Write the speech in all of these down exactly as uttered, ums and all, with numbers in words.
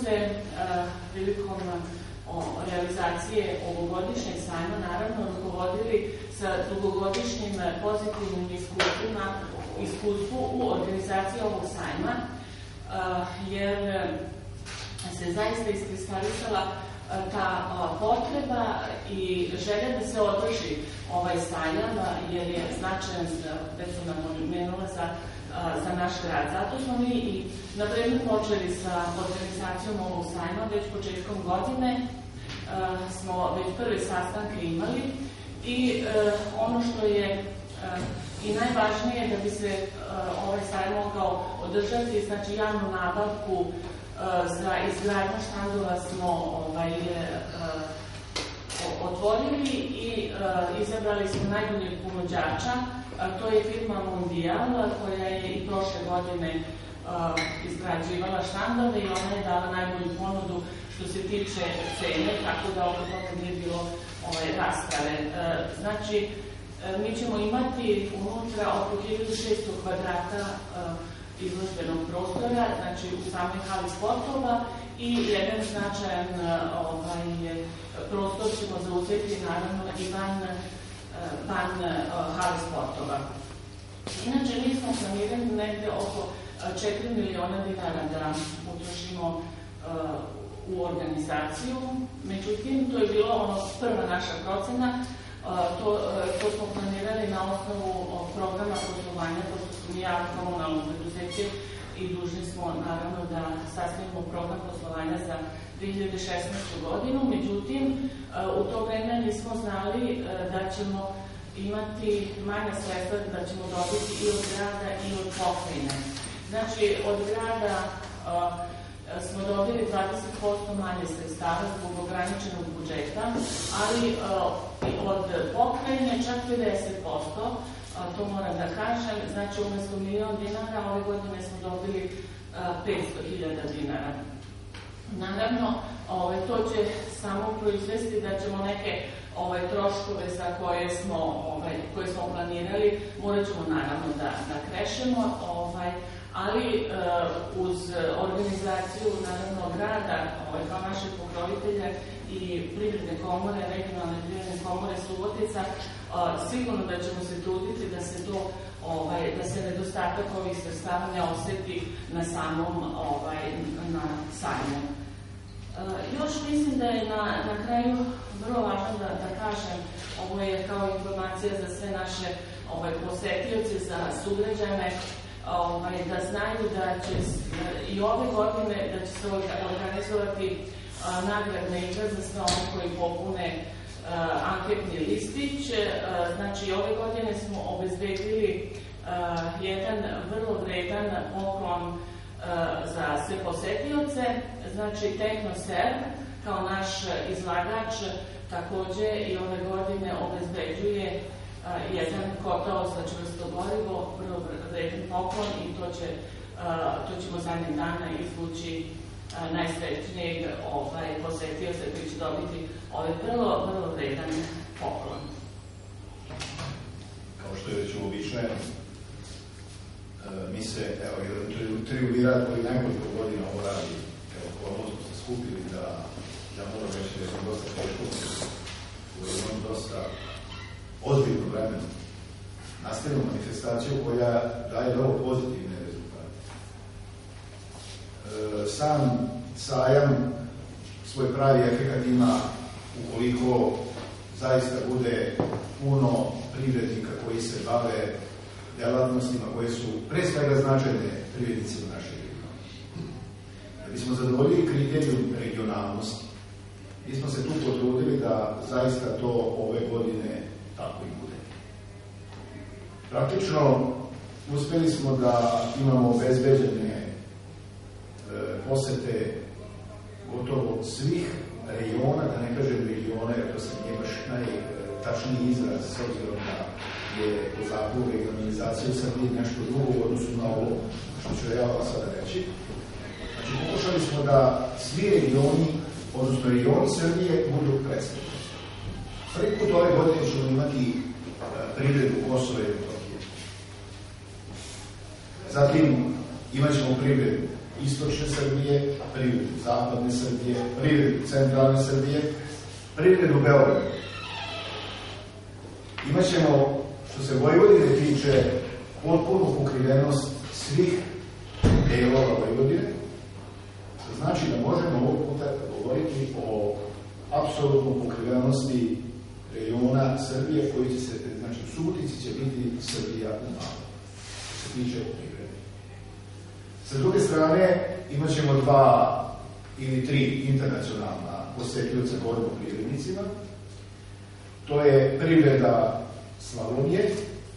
se prilikom realizacije ovogodišnjeg sajma naravno rukovodili sa dugogodišnjim pozitivnim iskustvima, iskustvu u organizaciji ovog sajma, jer se zaista iskristalisala ta potreba i želja da se održi ovaj sajam, jer je značajan, već su nam pomenula, za, za naš grad. Zato smo mi i na vreme počeli sa organizacijom ovog sajma, već početkom godine smo već prve sastanke imali i ono što je i najvažnije da bi se ovaj sajam mogao održati, znači javnu nabavku za izgradnju štandova smo ovaj, otvorili i izabrali smo najboljeg ponuđača. To je firma Mundial, koja je i prošle godine izgrađivala štandove i ona je dala najbolju ponudu što se tiče cene, tako da oko toga nije bilo ovaj, rasprave. Znači, mi ćemo imati unutra oko hiljadu šesto kvadrata izložbenog prostora, znači u samoj hali sportova, i jedan značajan ovaj, prostor ćemo zauzeti naravno i van, van hali sportova. Inače, mi smo planirali negde oko četiri miliona dinara da utrošimo u organizaciju, međutim, to je bilo ono prva naša procena. To, to smo planirali na osnovu programa poslovanja, pošto smo mi javno komunalno preduzeće i dužni smo naravno da sastavimo program poslovanja za dve hiljade šesnaestu godinu, međutim u to vreme nismo znali da ćemo imati manja sredstva, da ćemo dobiti i od grada i od pokrajine. Znači, od grada smo dobili dvadeset posto manje sredstava zbog ograničenog budžeta, ali od pokrajine čak pedeset posto, to moram da kažem, znači umesto milion dinara, ove godine smo dobili petsto hiljada dinara. Naravno, to će samo proizvesti da ćemo neke troškove za koje smo, koje smo planirali, morat ćemo naravno da krešemo, ali uz organizaciju naravno grada, kao našeg pokrovitelja i privredne komore, regionalne privredne komore Subotica, sigurno da ćemo se truditi da se to, da se nedostatak ovih sredstava ne oseti na samom na sajmu. Još mislim da je na kraju vrlo važno da kažem, ovo je kao informacija za sve naše posetioce, za sugrađane, da znaju da će i ove godine da će se organizovati nagradna igra za sve one koji popune anketni listić. Znači, ove godine smo obezbedili jedan vrlo vredan poklon za sve posetioce. Znači, Tehnoserv kao naš izlagač takođe i ove godine obezbeđuje jedan kotao za čvrsto gorivo, vrlo vredan poklon, i to ćemo zadnjeg dana izvući najsrećnijeg posetioca koji će dobiti ovaj vrlo, vrlo vredan poklon. Kao što je već uobičajeno, mi se, evo, jedan triumvirat koji nekoliko godina ovo radi, evo, ponovno smo se skupili da, ja moram reći da sam dosta teško, koji imam dosta ozbiljno vremena, nastavimo manifestaciju koja daje vrlo pozitivne rezultate. Sam sajam svoj pravi efekt ima ukoliko zaista bude puno privrednika koji se bave delatnostima koje su pre svega značajne privrednicima naše regiona. Da bismo zadovoljili kriterijum regionalnosti, mi smo se tu potrudili da zaista to ove godine tako i bude. Praktično, uspeli smo da imamo obezbeđene e, posete gotovo svih regiona, da ne kažem regiona, jer to se nije baš najtačniji izraz, s obzirom da je po zakonu regionalizacije u Srbiji nešto drugo u odnosu na ovo što ću ja vam sada reći. Znači, pokušali smo da svi regioni, odnosno regioni Srbije, budu predstavljeni. Prvi put ove godine ćemo imati privredu Kosova i Metohije. Zatim imat ćemo privredu istočne Srbije, privredu zapadne Srbije, privredu centralne Srbije, privredu Beograda. Imaćemo, što se Vojvodine tiče, potpunu pokrivenost svih delova Vojvodine, što znači da možemo ovog puta govoriti o apsolutnoj pokrivenosti rejona Srbije koji će se, znači u Subotici će biti Srbija u malo, što se tiče privrede. Sa druge strane, imat ćemo dva ili tri internacionalna posetljivca govorimo o privrednicima. To je privreda Slavonije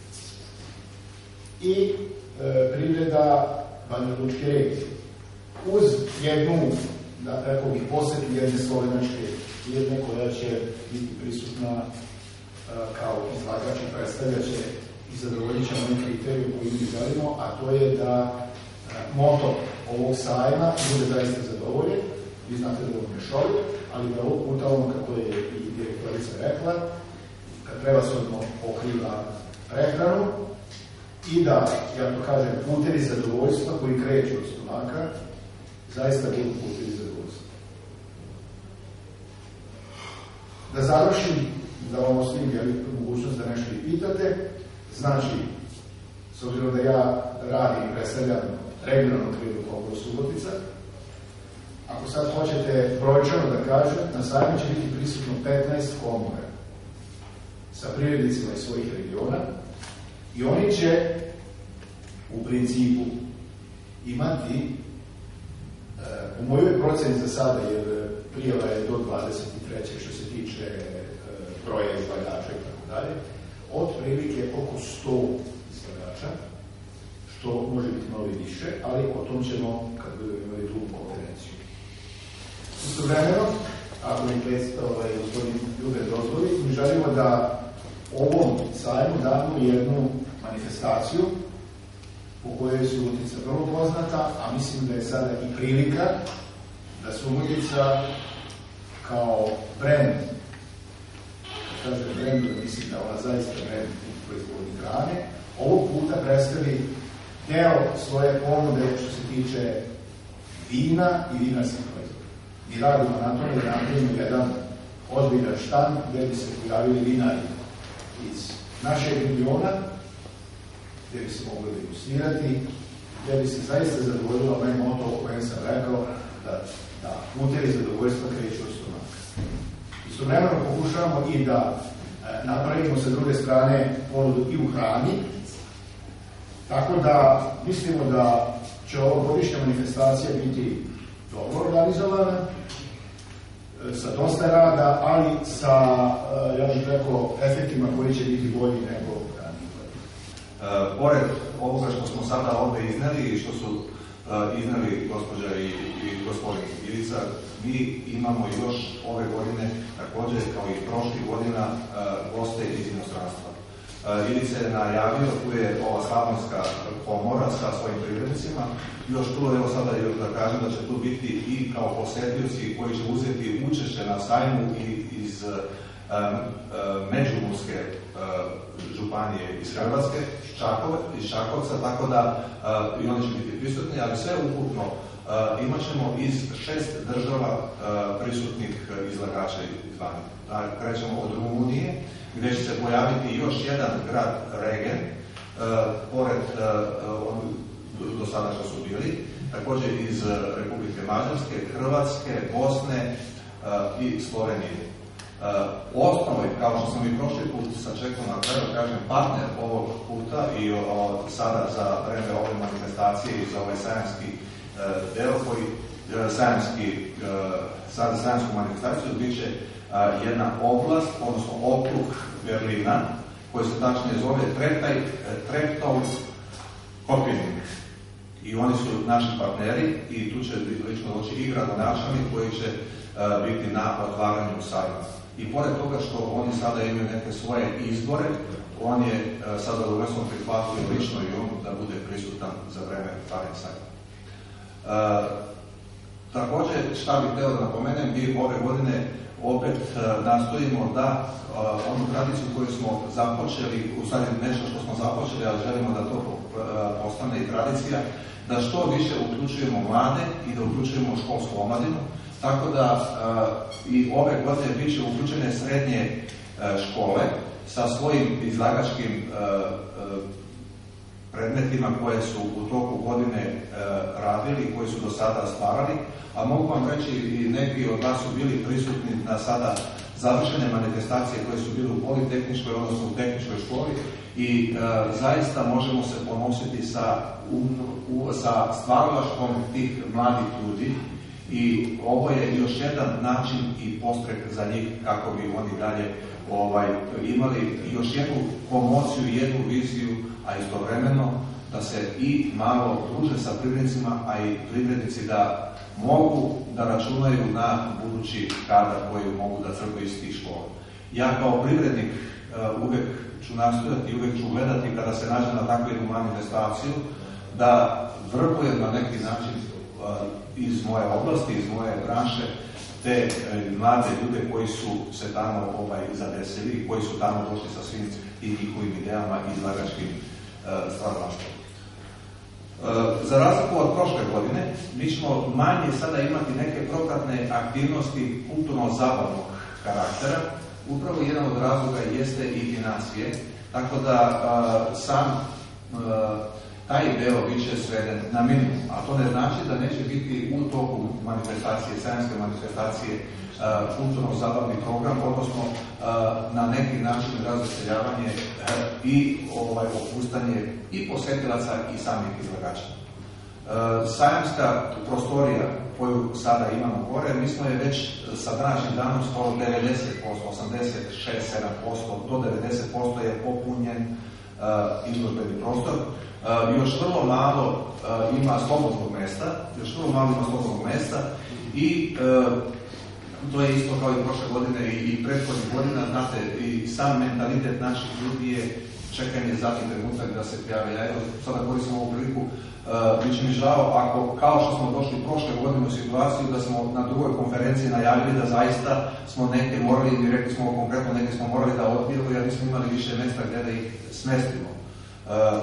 i e, privreda Banja Lučke regije. Uz jednu, da rekao bih, posjetu jedne slovenačke firme koja će biti prisutna e, kao izlagač i predstavlja će i zadovoljit ćemo onaj kriteriju koji mi želimo, a to je da e, moto ovog sajma bude zaista zadovoljen. Vi znate da je on mešovit, ali da ovog puta on, kako je i direktorica rekla, kad treba se odmah pokriva prehranu i da, ja to kažem, putevi zadovoljstva koji kreću od stomaka, zaista budu putevi zadovoljstva. Da završim, da vam ostavim mogućnost da nešto i pitate, znači, s obzirom da ja radim i predstavljam regionalnu privrednu komoru Subotica, ako sad hoćete brojčano da kažem, na sajmu će biti prisutno petnaest komora sa privrednicima iz svojih regiona i oni će u principu imati, u mojoj proceni za sada, jer prijava je do dvadeset trećeg što se tiče broja izlagača i tako dalje, od prilike oko sto izlagača, što može biti malo i više, ali o tom ćemo kad budemo imali drugu konferenciju. Istovremeno, ako mi predstavlja gospodin Ljube dozvoli, mi želimo da ovom sajmu damo jednu manifestaciju po kojoj je Subotica vrlo poznata, a mislim da je sada i prilika da Subotica kao brend, kad kažem brendu, mislim da ona zaista brend u proizvodnji hrane, ovog puta predstavi deo svoje ponude što se tiče vina i vinarskih proizvoda. Mi radimo na tome da napravimo jedan ozbiljan štand gde bi se pojavili vinari iz našeg regiona, gde bi se mogli degustirati, gde bi se zaista zadovoljilo onaj moto o kojem sam rekao da, da putevi zadovoljstva kreću od stomaka. Istovremeno pokušavamo i da e, napravimo sa druge strane ponudu i u hrani, tako da mislimo da će ovo godišnja manifestacija biti dobro organizovana, sa dosta rada, ali sa, ja bih rekao, efektima koji će biti bolji nego ranije. E, pored ovoga što smo sada ovde izneli i što su e, izneli gospođa i, i gospodin Ivica, mi imamo još ove godine, takođe kao i prošlih godina, e, goste iz inostranstva. E, Ivica je najavio, tu je ova slavonska komora sa svojim privrednicima, još tu, evo sada još da kažem da će tu biti i kao posetioci koji će uzeti učešće na sajmu i iz um, um, Međimurske um, županije iz Hrvatske, Čakove, iz Čakovca, tako da uh, i oni će biti prisutni, ali sve ukupno uh, imat ćemo iz šest država uh, prisutnih izlagača izvani. Da, krećemo od Rumunije, gde će se pojaviti još jedan grad Regen, uh, pored uh, do sada što su bili, također iz Republike Mađarske, Hrvatske, Bosne uh, i Slovenije. Uh, osnovni, kao što sam i prošli put sačekao na kraju, kažem, partner ovog puta i o, sada za vreme ove manifestacije i za ovaj sajamski uh, deo koji, uh, sajamski, uh, sada sajamsku manifestaciju bit će uh, jedna oblast, odnosno okrug Berlina, koji se tačnije zove Treptow-Köpenick. I oni su naši partneri i tu će lično doći i gradonačelnik koji će uh, biti na otvaranju sajma. I pored toga što oni sada imaju neke svoje izbore, on je uh, sa zadovoljstvom prihvatio lično i on da bude prisutan za vreme otvaranja sajma. Uh, Također, šta bih htio da napomenem, mi ove godine opet nastojimo da onu tradiciju koju smo započeli, u stvari nešto što smo započeli, ali želimo da to postane i tradicija, da što više uključujemo mlade i da uključujemo školsku omladinu. Tako da i ove godine bit će uključene srednje škole sa svojim izlagačkim predmetima koje su u toku godine radili, koji su do sada stvarali, a mogu vam reći i neki od vas su bili prisutni na sada završene manifestacije koje su bile u Politehničkoj, odnosno u Tehničkoj školi i e, zaista možemo se ponositi sa, u, u, sa stvaralaštvom tih mladih ljudi i ovo je još jedan način i postrek za njih kako bi oni dalje ovaj, imali još jednu promociju, jednu viziju, a istovremeno da se i malo druže sa privrednicima, a i privrednici da mogu da računaju na budući kadar koji mogu da crpe iz tih škola. Ja kao privrednik uh, uvek ću nastojati i uvek ću gledati kada se nađe na takvu jednu manifestaciju da vrbujem na neki način uh, iz moje oblasti, iz moje branše te uh, mlade ljude koji su se tamo ovaj, zadesili, koji su tamo došli sa svim i njihovim idejama i izlagačkim uh, stvaralaštvom. Za razliku od prošle godine, mi ćemo manje sada imati neke propratne aktivnosti kulturno-zabavnog karaktera. Upravo jedan od razloga jeste i financije, tako da a, sam a, taj deo bit će sveden na minimum, a to ne znači da neće biti u toku manifestacije, sajamske manifestacije, kulturno-zabavni program, odnosno na neki način razveseljavanje i ovaj, opustanje i posetilaca i samih izlagača. Sajamska prostorija koju sada imamo gore, mi smo je već sa današnjim danom skoro devedeset posto, osamdeset šest do sedam posto do devedeset posto je popunjen izložbeni prostor. Još vrlo malo ima slobodnog mesta, još vrlo malo ima slobodnog mesta i to je isto kao i prošle godine i prethodnih godina, znate, i sam mentalitet naših ljudi je čekanje zadnji trenutak da se prijave. Ja evo sada koristim ovu priliku, uh, bit će mi žao ako, kao što smo došli prošle godine u situaciju da smo na drugoj konferenciji najavili da zaista smo neke morali, i rekli smo konkretno, neke smo morali da odbijemo jer nismo imali više mjesta gdje da ih smestimo. Uh,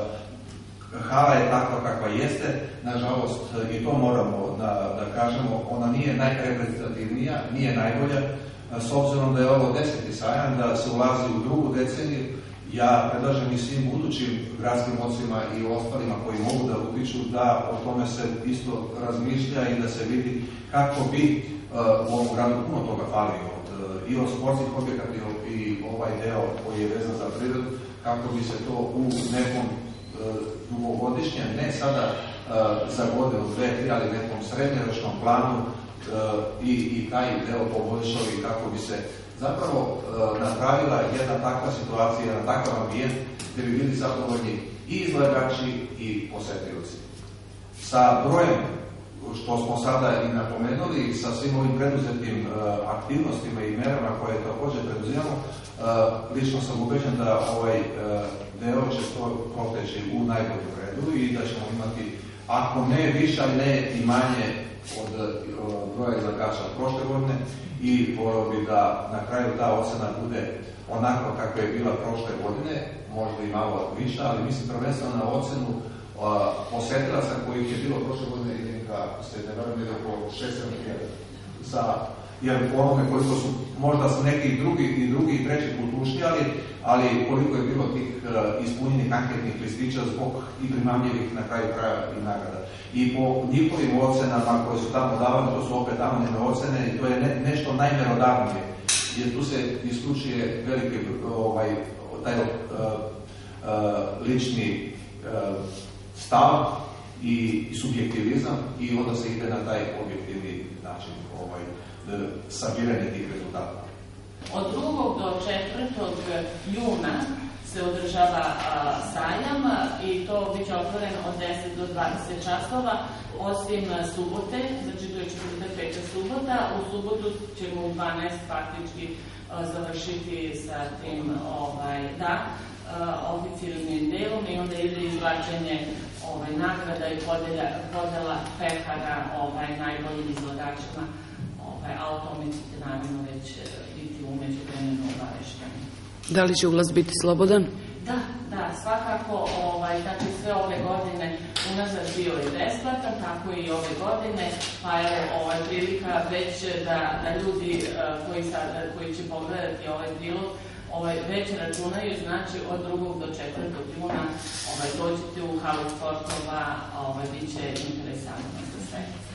Hala je takva kakva jeste, nažalost, i to moramo da, da kažemo, ona nije najreprezentativnija, nije najbolja, s obzirom da je ovo deseti sajam, da se ulazi u drugu deceniju. Ja predlažem i svim budućim gradskim ocima i ostalima koji mogu da utiču da o tome se isto razmišlja i da se vidi kako bi uh, u ovom gradu puno toga fali od, uh, i od sportskih objekata i ovaj deo koji je vezan za prirodu, kako bi se to u nekom dugogodišnjem, ne sada uh, za godinu, dve, tri, ali nekom srednjoročnom planu uh, i, i taj deo poboljšao i kako bi se zapravo uh, napravila jedna takva situacija, jedan takav ambijent gdje bi bili zadovoljni i izlagači i posetioci. Sa brojem što smo sada i napomenuli, sa svim ovim preduzetim uh, aktivnostima i merama koje također preduzimamo, uh, lično sam ubeđen da ovaj uh, deo će to proteći u najboljem redu i da ćemo imati, ako ne više, ali ne i manje od uh, broja izlagača od prošle godine i volio bi da na kraju ta ocena bude onako kako je bila prošle godine, možda i malo više, ali mislim prvenstveno na ocenu uh, posetilaca kojih je bilo prošle godine i neka se ne varam je oko šest sedam hiljada. Sa jer onome koliko su možda su neki drugi i drugi i treći kultušnji, ali, ali koliko je bilo tih uh, ispunjenih anketnih listića zbog i primamljivih na kraju kraja i nagrada. I po njihovim ocenama koje su tamo davane, to su opet anonimne ocene i to je ne, nešto najmerodavnije, jer tu se isključuje veliki ovaj, taj uh, uh, lični uh, stav i, i subjektivizam i onda se ide na taj objektivni način ovaj, sabiranje tih rezultata. Od drugog do četvrtog juna se održava a, sajam i to biće otvoreno od deset do dvadeset časova, osim subote, znači to je četvrtak, peta subota. U subotu ćemo u dvanaest faktički a, završiti sa tim ovaj, da, a, oficijalnim delom i onda ide izvlačenje ovaj, nagrada i podelja, podela pekara ovaj, najboljim izlagačima, ovaj, a o tome ćete naravno već biti umeđu vremenu obavešteni. Da li će ulaz biti slobodan? Da, da, svakako, ovaj, znači sve ove godine unazad bio je besplatan, tako i ove godine, pa je ovaj, prilika već da, da ljudi koji, sad, koji će pogledati ovaj prilog ovaj, već računaju, znači od drugog do četvrtog juna ovaj, dođete u halu sportova, ovaj, bit će interesantno za sve.